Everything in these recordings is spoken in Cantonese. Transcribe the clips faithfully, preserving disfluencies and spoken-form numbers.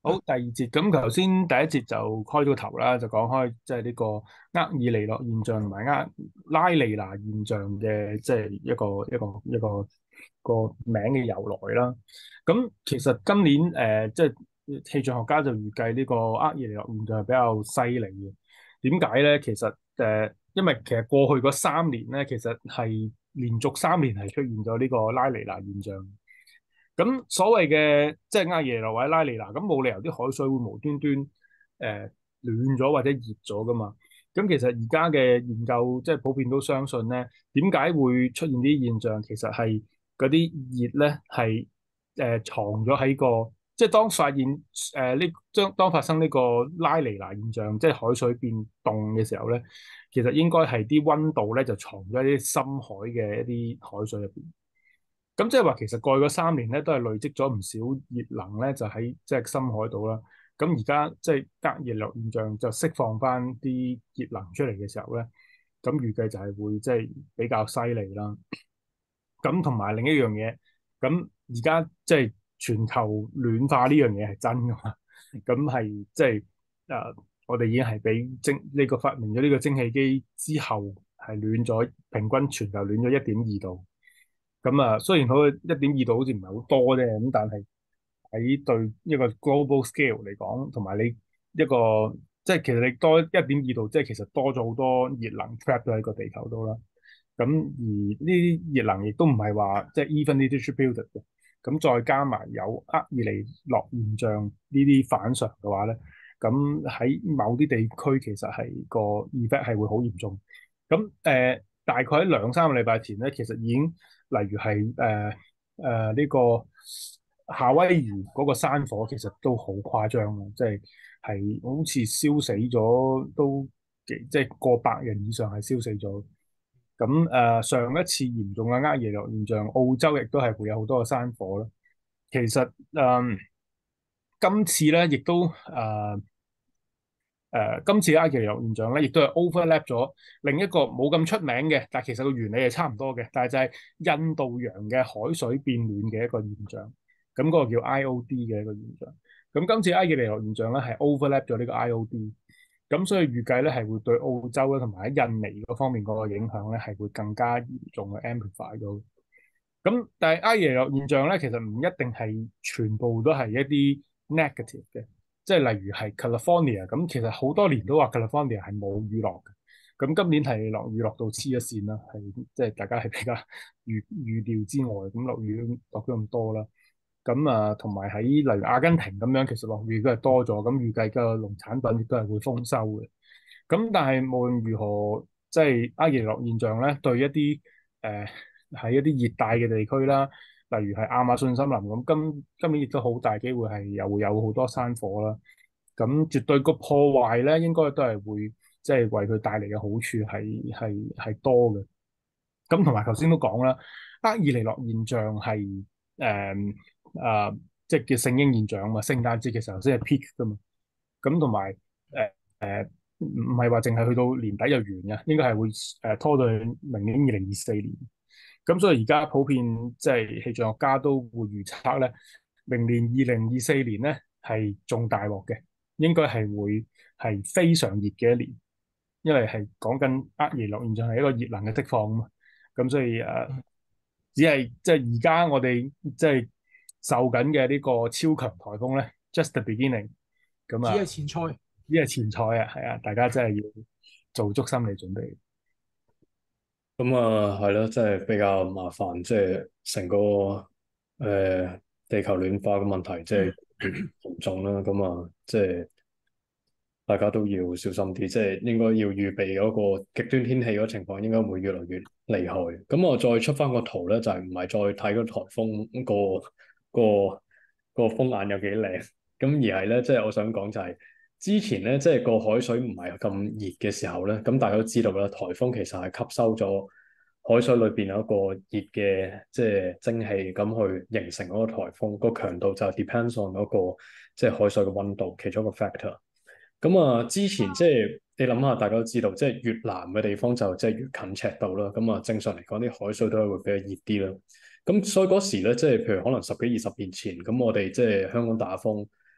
好，第二節咁，頭先第一節就開咗個頭啦，就講開即係呢個厄爾尼諾現象同埋厄拉尼娜現象嘅即係一個一個一個個名嘅由來啦。咁其實今年誒、呃、即係氣象學家就預計呢個厄爾尼諾現象係比較犀利嘅。點解咧？其實誒、呃，因為其實過去嗰三年咧，其實係連續三年係出現咗呢個拉尼娜現象。咁所謂嘅即係厄爾尼諾或者拉尼娜，咁冇理由啲海水會無端端誒、呃、暖咗或者熱咗噶嘛？咁其實而家嘅研究即係普遍都相信咧，點解會出現啲現象？其實係嗰啲熱咧係誒藏咗喺個，即係當發現誒呢將當發生呢個拉尼娜現象，即係海水變凍嘅時候咧，其實應該係啲溫度咧就藏咗喺啲深海嘅一啲海水入邊。咁即係話，其實過去嗰三年咧，都係累積咗唔少熱能咧，就喺即係深海度啦。咁而家即係隔熱落現象，就釋放翻啲熱能出嚟嘅時候咧，咁預計就係會即係比較犀利啦。咁同埋另一樣嘢，咁而家即係全球暖化呢樣嘢係真噶嘛？咁係即係誒，我哋已經係俾蒸呢個發明咗呢個蒸汽機之後，係暖咗平均全球暖咗一點二度。咁啊，雖然佢一點二度好似唔係好多啫，咁但係喺對一個 global scale 嚟講，同埋你一個即係其實你多一點二度，即係其實多咗好多熱能 trap 咗喺個地球度啦。咁而呢啲熱能亦都唔係話即係 evenly distributed 嘅。咁再加埋有厄爾尼諾現象呢啲反常嘅話咧，咁喺某啲地區其實係個 effect 係會好嚴重。咁誒、呃，大概喺兩三個禮拜前咧，其實已經例如係誒誒呢個夏威夷嗰個山火，其實都好誇張啊！即係係好似燒死咗都幾即係過百人以上係燒死咗。咁誒、呃、上一次嚴重嘅厄爾尼諾現象，澳洲亦都係會有好多嘅山火啦。其實誒、呃、今次咧，亦都誒。呃誒、呃、今次嘅埃及油現象咧，亦都係 overlap 咗另一個冇咁出名嘅，但係其實個原理係差唔多嘅，但係就係印度洋嘅海水變暖嘅一個現象。咁嗰個叫 I O D 嘅一個現象。咁今次埃及尼諾現象咧係 overlap 咗呢個 I O D，咁所以預計咧係會對澳洲咧同埋喺印尼嗰方面嗰個影響咧係會更加嚴重嘅 amplify 咗。咁但係埃及尼諾現象咧，其實唔一定係全部都係一啲 negative 嘅。即係例如係 California 咁，其實好多年都話 California 係冇雨落嘅。咁今年係落雨落到黐一線啦，係即係大家係比較預預料之外，咁落雨落咗咁多啦。咁啊，同埋喺例如阿根廷咁樣，其實落雨都係多咗，咁預計個農產品亦都係會豐收嘅。咁但係無論如何，即係厄爾尼諾現象咧，對一啲誒喺一啲熱帶嘅地區啦，例如係亞馬遜森林咁，今今年亦都好大機會係又會有好多山火啦。咁絕對個破壞咧，應該都係會即係為佢帶嚟嘅好處係係係多嘅。咁同埋頭先都講啦，厄爾尼諾現象係誒啊，即係叫聖嬰現象啊嘛。聖誕節嘅時候先係 peak 噶嘛。咁同埋誒誒唔唔係話淨係去到年底就完嘅，應該係會誒、呃、拖到去明年二零二四年。咁所以而家普遍即係氣象學家都會預測咧，明年二零二四年咧係仲大鑊嘅，應該係會係非常熱嘅一年，因為係講緊厄爾尼諾現象係一個熱能嘅釋放啊嘛。咁所以誒、呃，只係即係而家我哋即係受緊嘅呢個超強颱風咧，just the beginning。咁只係啊， 前菜。 呢係前菜啊，係啊，大家真係要做足心理準備。 咁啊，係咯，真係比較麻煩，即係成個誒、呃、地球暖化嘅問題，即係嚴重啦。咁啊，即係大家都要小心啲，即係應該要預備嗰個極端天氣嗰個情況，應該會越嚟越厲害。咁我再出翻個圖咧，就係唔係再睇個颱風個個個風眼有幾靚，咁而係咧，即係我想講就係之前咧，即係個海水唔係咁熱嘅時候咧，咁大家都知道啦，颱風其實係吸收咗海水裏邊有一個熱嘅即係蒸汽，咁去形成嗰個颱風，個強度就 depends on 嗰個即係海水嘅溫度，其中一個 factor。咁啊，之前即係你諗下，大家都知道，即係越南嘅地方就即係越近赤道啦。咁啊，正常嚟講，啲海水都係會比較熱啲啦。咁所以嗰時咧，即係譬如可能十幾二十年前，咁我哋即係香港打風，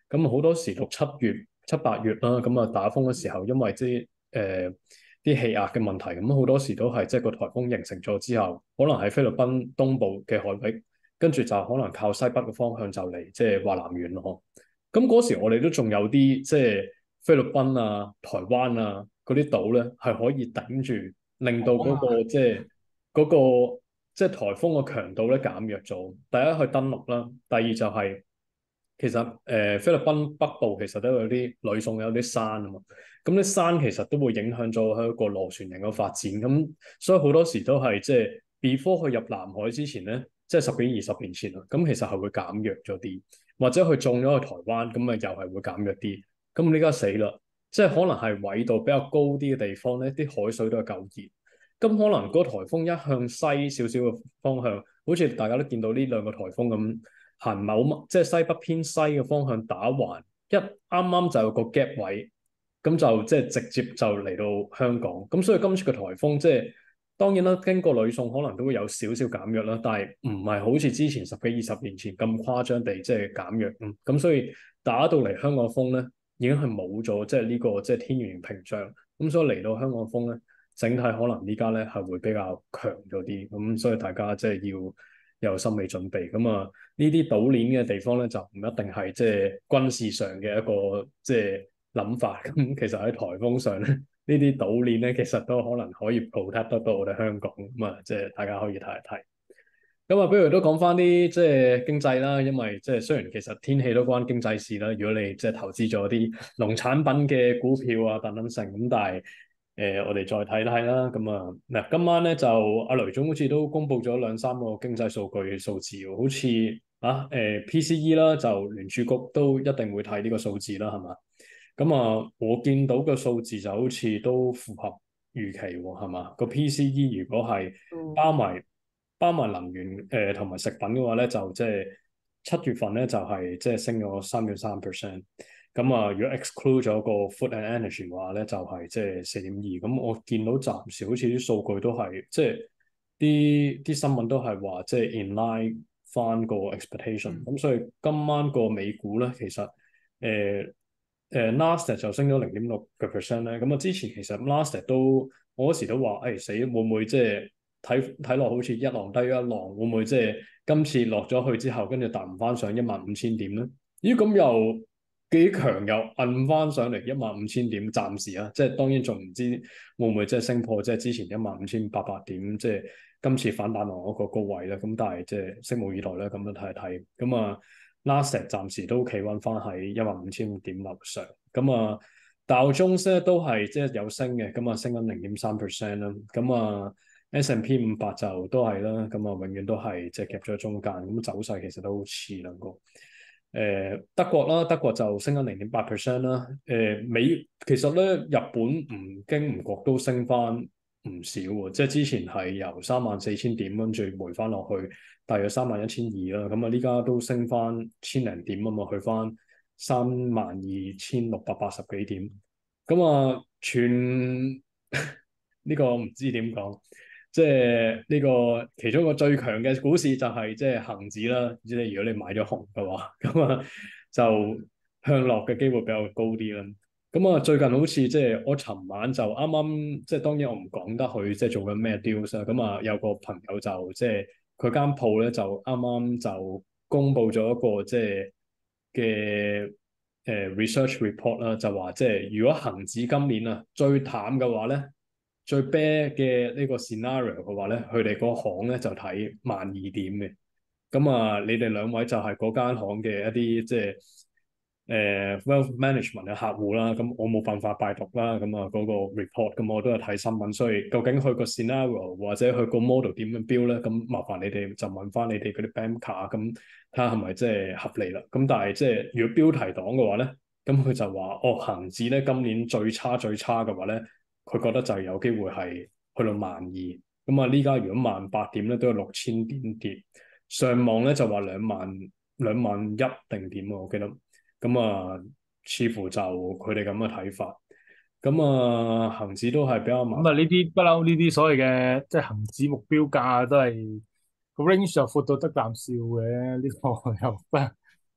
咁好多時六七月、七八月啦，咁啊打風嘅時候，因為即係誒啲氣壓嘅問題，咁好多時都係即係個颱風形成咗之後，可能喺菲律賓東部嘅海域，跟住就可能靠西北嘅方向就嚟即係華南沿岸。咁嗰時我哋都仲有啲即係菲律賓啊、台灣啊嗰啲島咧，係可以頂住，令到嗰個即係嗰個即係颱風嘅強度咧減弱咗。第一去登陸啦，第二就係、其實誒、呃、菲律賓北部其實都有啲呂宋有啲山啊嘛，咁啲山其實都會影響咗佢一個螺旋形嘅發展，咁所以好多時都係即係 before 去入南海之前咧，即係十幾二十年前啊，咁其實係會減弱咗啲，或者佢中咗去台灣，咁啊又係會減弱啲，咁呢家死啦，即係可能係緯度比較高啲嘅地方咧，啲海水都係夠熱，咁可能嗰個颱風一向西少少嘅方向，好似大家都見到呢兩個颱風咁。行某即係西北偏西嘅方向打橫，一啱啱就有個 gap 位，咁就即係直接就嚟到香港。咁所以今次嘅颱風即係當然啦，經過呂宋可能都會有少少減弱啦，但係唔係好似之前十幾二十年前咁誇張地即係減弱。嗯，咁所以打到嚟香港風咧，已經係冇咗即係呢個即係天然屏障。咁所以嚟到香港風咧，整體可能依家咧係會比較強咗啲。咁所以大家即係要有心理準備。咁啊〜呢啲島鏈嘅地方咧，就唔一定係即係軍事上嘅一個即係諗法。咁其實喺颱風上咧，呢啲島鏈咧，其實都可能可以 protect 得到我哋香港。咁啊，即係大家可以睇一睇。咁啊，不如都講翻啲即係經濟啦，因為即係雖然其實天氣都關經濟事啦。如果你即係投資咗啲農產品嘅股票啊等等成，咁但係誒、呃，我哋再睇睇啦。咁啊，嗱，今晚咧就阿雷總好似都公布咗兩三個經濟數據數字喎，好似啊誒、呃、P C E 啦，就聯儲局都一定會睇呢個數字啦，係嘛？咁啊，我見到嘅數字就好似都符合預期喎，係嘛？個 P C E 如果係包埋包埋能源誒同埋食品嘅話咧，就即係七月份咧就係即係升咗三點三 percent。咁啊，如果 exclude 咗個 food and energy 嘅話咧，就係即係四點二。咁我見到暫時好似啲數據都係即係啲啲新聞都係話即係 in line 翻個 expectation。咁所以今晚個美股咧，其實誒。呃誒 Nasdaq 就升咗零點六個 percent 咧，咁啊之前其實 Nasdaq 都我嗰時都話，誒、哎、死會唔會即係睇睇落好似一浪低於一浪，會唔會即係今次落咗去之後，跟住彈唔翻上一萬五千點咧？咦，咁又幾強，又摁翻上嚟一萬五千點，暫時啊，即係當然仲唔知會唔會即係升破即係之前一萬五千八百點，即係今次反彈落嗰個高位咧。咁但係即係拭目以待咧，咁樣睇一睇，咁啊。Nasdaq 暫時都企穩翻喺一萬五千點樓上，咁啊道瓊斯咧都係即係有升嘅，咁啊升緊零點三 percent 啦，咁啊 S and P 五百就都係啦，咁啊永遠都係即係夾咗中間，咁走勢其實都好似兩個。誒、呃、德國啦，德國就升緊零點八 percent 啦，誒、呃、美其實咧日本唔經唔覺都升翻唔少喎，即係之前係由三萬四千點跟住回翻落去。大約三萬一千二啦，咁啊，呢家都升翻千零點啊嘛，去翻三萬二千六百八十幾點，咁啊，全呢個唔知點講，即係呢個其中一個最強嘅股市就係即係恒指啦，即係如果你買咗紅嘅話，咁啊就向落嘅機會比較高啲啦。咁啊，最近好似即係我尋晚就啱啱即係當然我唔講得佢即係做緊咩 deals 啦，咁啊有個朋友就即係。佢間鋪咧就啱啱就公布咗一個即係嘅誒 research report 啦，就話即係如果恒指今年啊最淡嘅話咧，最 bad 嘅呢個 scenario 嘅話咧，佢哋個行咧就睇萬二點嘅。咁啊，你哋兩位就係嗰間行嘅一啲即係誒 wealth management 嘅客戶啦。咁我冇辦法拜讀啦。咁啊嗰個 report，咁我都係睇新聞，所以究竟佢個 scenario 或者佢個 model 點樣 build 咧？咁麻煩你哋就問翻你哋嗰啲 banker，咁睇下係咪即係合理啦。咁但係即係如果標題黨嘅話咧，咁佢就話哦，恒指咧今年最差最差嘅話咧，佢覺得就係有機會係去到萬二。咁啊，呢家如果萬八點咧都有六千點跌。上網咧就話兩萬兩萬一定點啊，我記得。咁啊，似乎就佢哋咁嘅睇法。咁啊，恒指都係比較麻咁啊，呢啲不嬲，呢啲所謂嘅即係恒指目標價都係個 range 就闊到得啖笑嘅，呢、這個又不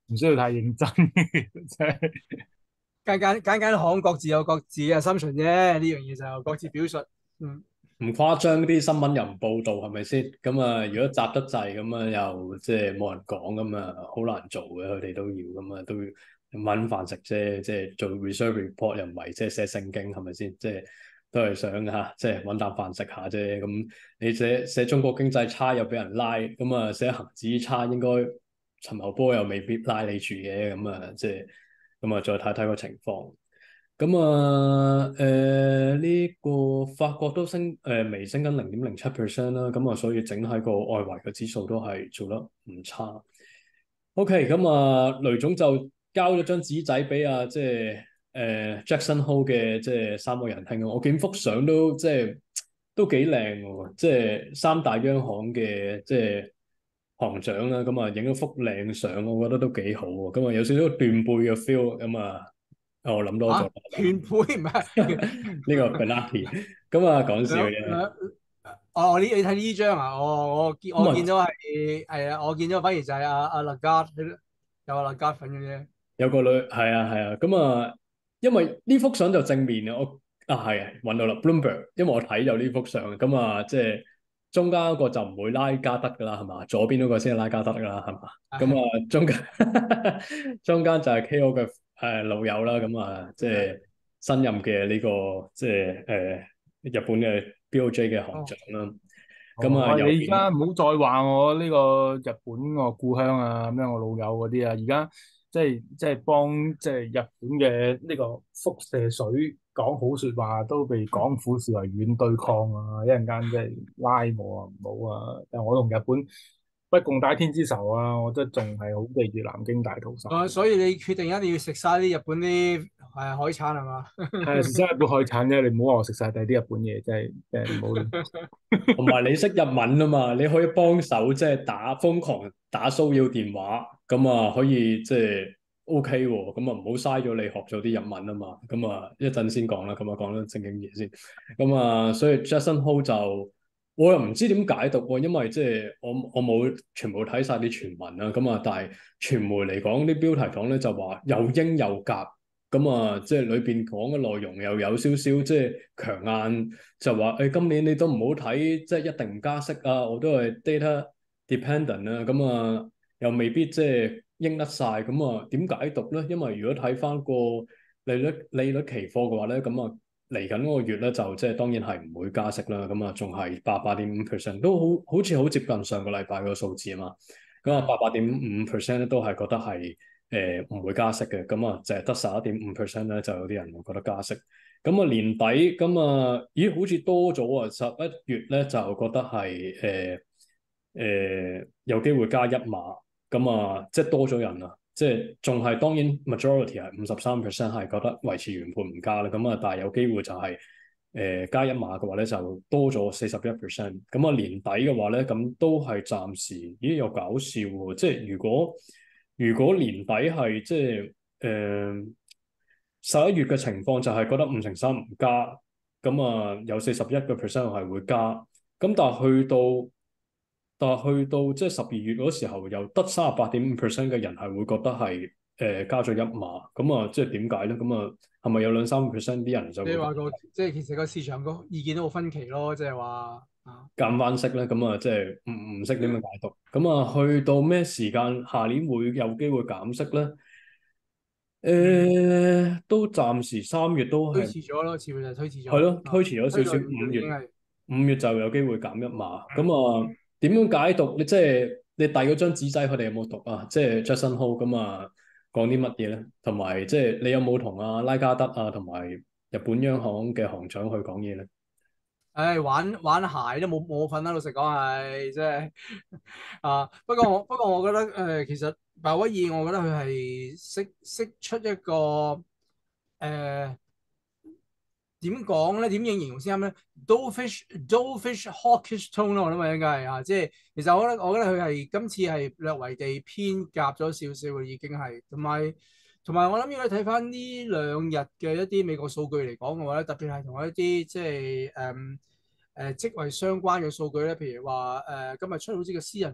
唔需要太認真嘅，真係。 間間間間行各自有各自嘅 assumption 啫，呢樣嘢就各自表述。嗯， 唔誇張啲新聞又唔報導係咪先？咁啊，如果雜得滯咁啊，又即係冇人講咁啊，好難做嘅。佢哋都要咁啊，都要揾飯食啫。即係做 research report 又唔係即係寫聖經係咪先？即係都係想嚇，即係揾啖飯食下啫。咁你寫寫中國經濟差又俾人拉，咁啊寫恒指差應該陳茂波又未必拉你住嘅。咁啊，即係咁啊，再睇睇個情況。咁啊，誒呢個法國都升，誒、呃、微升緊零點零七 percent 啦。咁啊，所以整體個外圍嘅指數都係做得唔差。OK，咁啊，雷總就交咗張紙仔俾啊，即係誒、呃、Jackson Hole 嘅即係三個人聽啊。我見幅相都即係都幾靚喎，即係三大央行嘅即係行長啦。咁啊，影咗幅靚相，我覺得都幾好喎。咁啊，有少少斷背嘅 feel 咁啊。我諗多咗啊， 啦， 團配唔係呢個 Benatti 咁啊，講笑兩嘅。 兩哦，我呢你睇呢張啊？我我見我見咁啊， 到係係啊，我見到反而就係阿阿勒加有阿勒加粉嘅啫。 有個女係啊係啊，咁啊，因為呢幅相就正面嘅，我啊係啊揾到啦，Bloomberg，因為我睇有呢幅相，咁啊即係中間嗰個就唔會拉加德噶啦，係嘛？左邊嗰個先係拉加德噶啦，係嘛？咁係啊中間中間就係 K O 嘅誒老友啦，咁啊即係新任嘅呢個即係誒日本嘅 B O J 嘅行哦長啦。咁哦，喂， 啊右邊。 你而家唔好再話我呢個日本個故鄉啊，咩我老友嗰啲啊，而家即係即係幫即係日本嘅呢個輻射水講好説話，都被港府視為軟對抗啊！一陣間即係拉我啊，唔好啊！但我同日本不共戴天之仇啊，我真係仲係好記住南京大屠殺。 啊，所以你決定一定要食晒啲日本啲誒海產係嘛？ 係啊，食晒日本海產啫，你唔好話我食晒第啲日本嘢，真係真係唔好啦。 同埋你識日文啊嘛，你可以幫手即係打瘋狂打騷擾電話，咁啊可以即係 O K 喎，咁啊唔好嘥咗你學咗啲日文啊嘛，咁啊一陣先講啦，咁啊講咗正經嘢先，咁啊所以 Jackson Hole 就我又唔知點解讀喎，因為即係我我冇全部睇晒啲傳聞啦，咁啊但係傳媒嚟講啲標題講咧就話又鷹又鴿。咁啊，即係裏邊講嘅內容又有少少即係強硬，就話誒、哎、今年你都唔好睇，即係一定唔加息啊！我都係 data dependent 啊，咁啊又未必即係應得晒。咁啊點解讀咧？因為如果睇翻個利率利率期貨嘅話咧，咁啊嚟緊嗰個月咧就即係當然係唔會加息啦，咁啊仲係八八點五 percent，都好好似好接近上個禮拜個數字啊嘛，咁啊八八點五 percent 咧都係覺得係。誒唔、呃、會加息嘅，咁啊就係得十一點五 percent 咧，就有啲人會覺得加息。咁啊年底咁啊，咦好似多咗啊！十一月咧就覺得係誒誒有機會加一碼，咁啊即係多咗人啊，即係仲係當然 majority 係五十三 percent 係覺得維持原判唔加啦，咁啊但係有機會就係、是、誒、呃、加一碼嘅話咧就多咗四十一 percent。咁啊年底嘅話咧咁都係暫時，咦又搞笑喎！即係如果如果年底係即係誒十一月嘅情況，就係覺得五成三唔加，咁啊有四十一個 percent 係會加，咁但係去到但係去到即係十二月嗰時候，又得三十八點五 percent 嘅人係會覺得係誒、呃、加咗一碼，咁啊即係點解咧？咁啊係咪有兩三 percent 啲人就會你話個即係其實個市場個意見都好分歧咯，即係話啊， 減翻息咧？咁啊即係唔唔識點樣解讀？咁啊去到咩時間下年會有機會減息咧？誒、 嗯， 呃都暫時三月都推係遲咗咯，似乎就推遲咗係咯， 啊， 推遲咗少少， 推到二五月月已經係五月就有機會減一碼。咁啊，點樣解讀？你即係你遞嗰張紙仔，佢哋有冇讀啊？即係 Jackson Hole 咁啊，講啲乜嘢咧？同埋即係你有冇同阿拉加德啊，同埋日本央行嘅行長去講嘢咧？ 唉，玩玩鞋都冇冇份啦，老實講係即係啊。不過我不過我覺得誒、呃，其實鮑威爾，我覺得佢係識識出一個誒點講咧？點樣形容先啱咧？Dovish Dovish hawkish tone 咯，我諗啊應該係啊，即係其實我覺得我覺得佢係今次係略為地偏鴿咗少少嘅，已經係同埋同埋我諗如果你睇翻呢兩日嘅一啲美國數據嚟講嘅話咧，特別係同一啲即係誒誒職位相關嘅數據咧，譬如話誒、呃、今日出好似個私人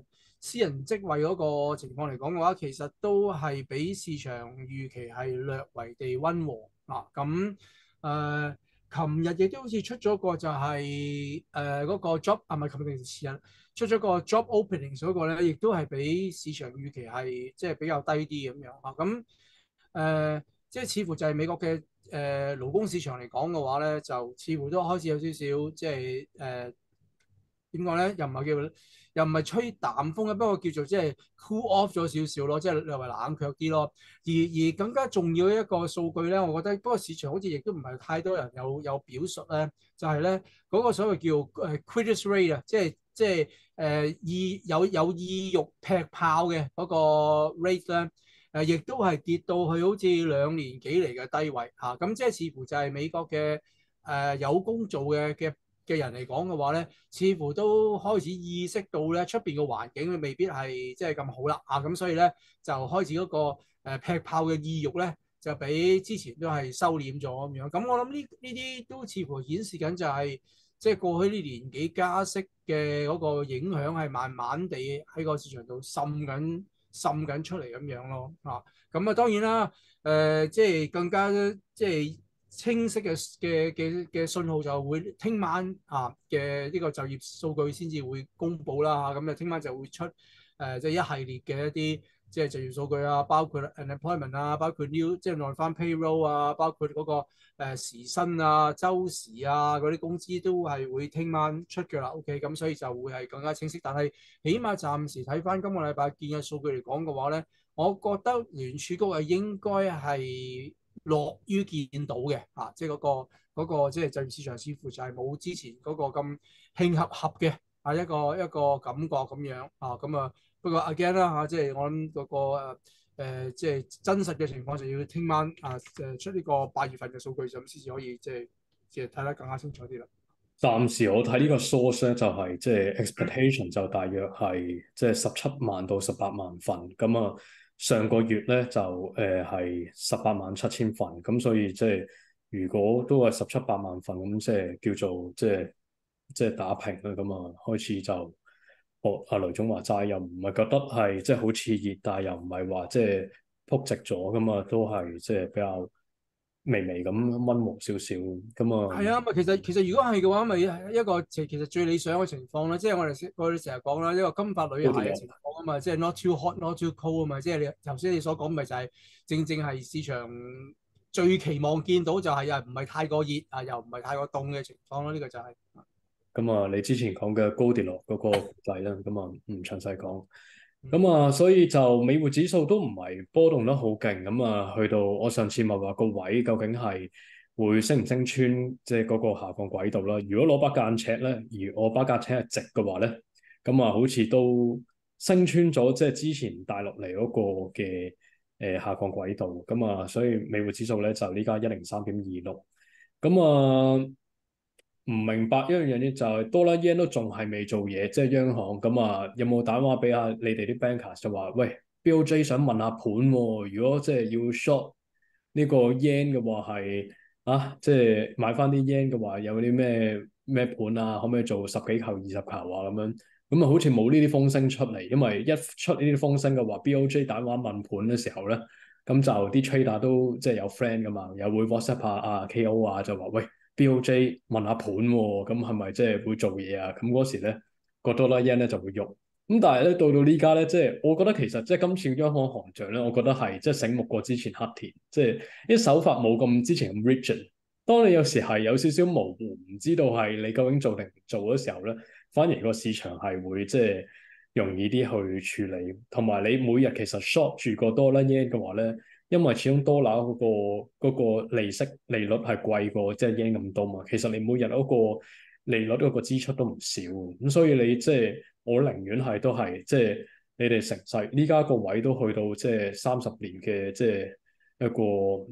私人職位嗰個情況嚟講嘅話，其實都係比市場預期係略為地溫和啊。咁誒，琴日亦都好似出咗個就係誒嗰個 job 啊，唔係琴日定前日出咗個 job openings 嗰個咧，亦都係比市場預期係即係比較低啲咁樣啊。咁誒、呃，即係似乎就係美國嘅誒、呃、勞工市場嚟講嘅話咧，就似乎都開始有少少即係誒點講咧，又唔係叫又唔係吹淡風嘅，不過叫做即係 cool off 咗少少咯，即係略為冷卻啲咯。而而更加重要嘅一個數據咧，我覺得不過市場好似亦都唔係太多人有有表述咧，就係咧嗰個所謂叫誒 quitters rate 啊，即係即係誒意有有意欲劈炮嘅嗰個 rate 咧。誒，亦都係跌到去好似兩年幾嚟嘅低位嚇，咁、啊、即係似乎就係美國嘅誒、呃、有工做嘅嘅嘅人嚟講嘅話咧，似乎都開始意識到咧出邊嘅環境未必係即係咁好啦啊，咁所以咧就開始嗰、那個誒、呃、劈炮嘅意欲咧就比之前都係收斂咗咁樣。咁我諗呢呢啲都似乎顯示緊就係、是、即係過去呢年幾加息嘅嗰個影響係慢慢地喺個市場度滲緊。滲緊出嚟咁樣咯，啊，咁啊當然啦，誒、呃、即係更加即係清晰嘅嘅嘅嘅信號就會聽晚啊嘅呢個就業數據先至會公布啦嚇，咁啊聽晚就會出誒、呃、即係一系列嘅一啲即係就業數據啊，包括 unemployment 啊，包括 new 即係 non-farm payroll 啊，包括嗰、那個誒、呃、時薪啊、週時啊嗰啲工資都係會聽晚出嘅啦。OK，咁所以就會係更加清晰，但係起碼暫時睇翻今個禮拜見嘅數據嚟講嘅話咧，我覺得聯儲局係應該係樂於見到嘅啊，即係嗰個嗰個即係就業市場似乎就係冇之前嗰個咁興合合嘅啊一個一個感覺咁樣啊，咁啊不過 again 啦嚇，即係我諗嗰個誒誒即係真實嘅情況就要聽晚啊誒出呢個八月份嘅數據咁先至可以即係即係睇得更加清楚啲啦。 暫時我睇呢個 source 咧，就係即係 expectation 就大約係即係十七萬到十八萬份，咁啊上個月咧就誒係十八萬七千份，咁所以即係如果都係十七八萬份，咁即係叫做即係即係打平啦，咁啊開始就學阿雷總話齋，又唔係覺得係即係好熾熱，但係又唔係話即係撲直咗，咁啊都係即係比較微微咁溫和少少，咁啊。 係啊，咪其實其實如果係嘅話，咪一個其其實最理想嘅情況咧，即係我哋我哋成日講啦，一個金髮女孩嘅情況啊嘛，即係 not too hot, not too cold 啊嘛，即係你頭先你所講咪就係正正係市場最期望見到就係又唔係太過熱啊，又唔係太過凍嘅情況咯，呢個就係。 咁啊，你之前講嘅高跌落嗰個故仔啦，咁啊唔詳細講。咁嗯啊，所以就美匯指數都唔係波動得好勁，咁啊去到我上次咪話個位究竟係會升唔升穿，即係嗰個下降軌道啦。如果攞把間尺咧，而我把間尺係直嘅話咧，咁啊好似都升穿咗即係之前帶落嚟嗰個嘅誒、呃、下降軌道，咁啊所以美匯指數咧就呢家一零三點二六，咁啊。唔明白一樣嘢就係多啦 yen 都仲係未做嘢，即係央行咁啊，有冇打電話俾下你哋啲 bankers 就話，喂，B O J 想問下盤喎，如果即係要 short 呢個 yen 嘅話係啊，即係買翻啲 yen 嘅話有啲咩咩盤啊，可唔可以做十幾球、二十球啊咁樣？咁啊，好似冇呢啲風聲出嚟，因為一出呢啲風聲嘅話，B O J 打電話問盤嘅時候咧，咁就啲 trader 都即係有 friend 噶嘛，又會 WhatsApp 下啊 K O 啊，就話喂。B O J 問下盤喎、哦，咁係咪即係會做嘢啊？咁嗰時咧，個多啦 yen 咧就會喐。咁但係咧到到呢家咧，即係我覺得其實即係今次央行行長咧，我覺得係即係醒目過之前黑田，即係啲手法冇咁之前咁 rigid。當你有時係有少少模糊，唔知道係你究竟做定唔做嘅時候咧，反而個市場係會即係容易啲去處理。同埋你每日其實 short 住個多啦 yen 嘅話咧。因為始終多拿嗰個嗰個利息利率係貴過即係 yen 咁多嘛，其實你每日嗰個利率嗰個支出都唔少，咁所以你即係我寧願係都係即係你哋成世呢家個位都去到即係三十年嘅即係一個誒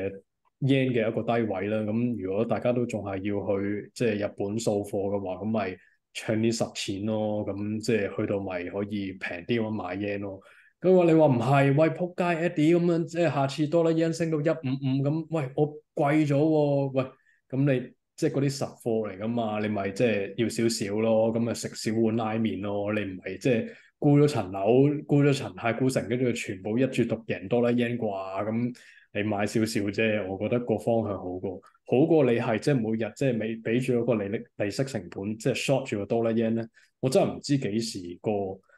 yen 嘅一個低位啦。咁如果大家都仲係要去即係日本掃貨嘅話，咁咪搶啲實錢咯。咁即係去到咪可以平啲咁買 yen 咯。佢話你話唔係，喂仆街 Eddie 咁樣，即係下次多啦 yen 升到一五五咁，喂我貴咗喎，喂咁你即係嗰啲實貨嚟噶嘛，你咪即係要少少咯，咁咪食少碗拉麵咯，你唔係即係沽咗層樓，沽咗層太古城，跟住全部一注獨贏多啦 yen 啩，咁你買少少啫，我覺得個方向好過，好過你係即係每日即係未俾住嗰個利率利息成本，即係 short 住個多啦 yen 咧，我真係唔知幾時個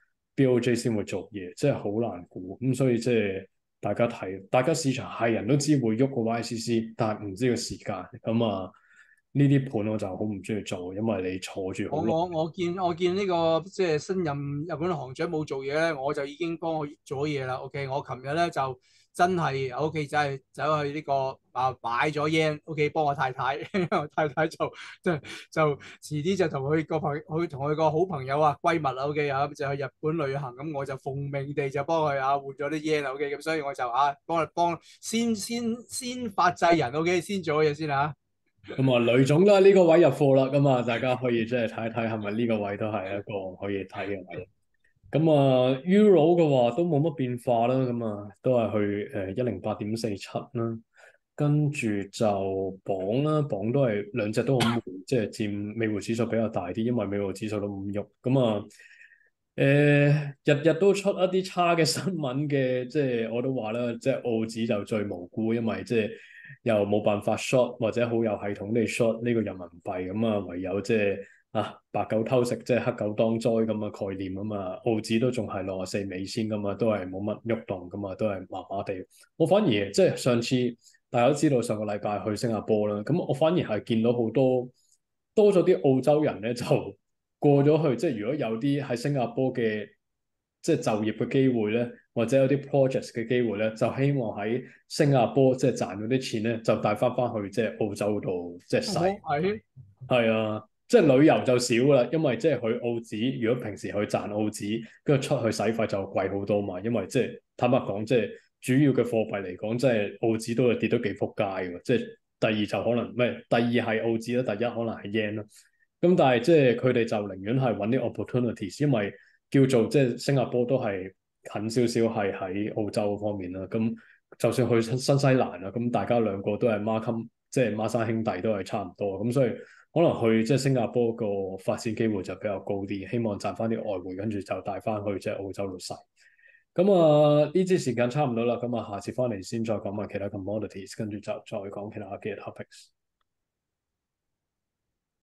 B O J 先會做嘢，即係好難估，咁所以即係大家睇，大家市場係人都知會喐個 Y C C，但係唔知個時間，咁啊呢啲盤我就好唔中意做，因為你坐住好耐。 我我我見我見呢個即係新任日本行長冇做嘢咧，我就已經幫佢做嘢啦。OK，我琴日咧就真係喺屋企就係走去呢個啊買咗 yen，OK 幫我太太，我太太就就就遲啲就同佢個朋去同佢個好朋友啊閨蜜啊 OK 啊就去日本旅行，咁我就奉命地就幫佢啊換咗啲 yen OK，咁所以我就啊幫佢幫先先先發制人 OK，先做嘢先嚇。 咁啊，雷總都喺呢個位入貨啦，咁啊，大家可以即係睇一睇係咪呢個位都係一個可以睇嘅位。咁啊，Euro 嘅話都冇乜變化啦，咁啊，都係去誒一零八點四七啦，跟住就磅啦，磅都係兩隻都好悶，即係佔美匯指數比較大啲，因為美匯指數都唔喐。咁啊，誒日日都出一啲差嘅新聞嘅，即係我都話啦，即係澳紙就最無辜，因為即係又冇辦法 short 或者好有系統地 short 呢個人民幣，咁啊唯有即係啊白狗偷食，即係黑狗當災咁嘅概念啊嘛，澳紙都仲係六十四美仙噶嘛，都係冇乜喐動噶嘛，都係麻麻地。我反而即係上次大家都知道上個禮拜去新加坡啦，咁我反而係見到好多多咗啲澳洲人咧就過咗去，即係如果有啲喺新加坡嘅即係就業嘅機會咧，或者有啲 projects 嘅機會咧，就希望喺新加坡即係賺咗啲錢咧，就帶翻翻去即係澳洲度即係使。 係係啊，即係旅遊就少啦，因為即係去澳紙，如果平時去賺澳紙，跟住出去使費就貴好多嘛。因為即係坦白講，即係主要嘅貨幣嚟講，即係澳紙都係跌得幾撲街嘅。即係第二就可能咩？第二係澳紙啦，第一可能係 yen 啦。咁但係即係佢哋就寧願係揾啲 opportunities，因為叫做即係新加坡都係近少少係喺澳洲方面啦。咁就算去新新西蘭啊，咁大家兩個都係孖襟，即係孖生兄弟都係差唔多。咁所以可能去即係新加坡個發展機會就比較高啲，希望賺翻啲外匯，跟住就帶翻去即係澳洲度使。咁啊，呢支時間差唔多啦，咁啊，下次翻嚟先再講埋其他 commodities，跟住就再講其他嘅 topics。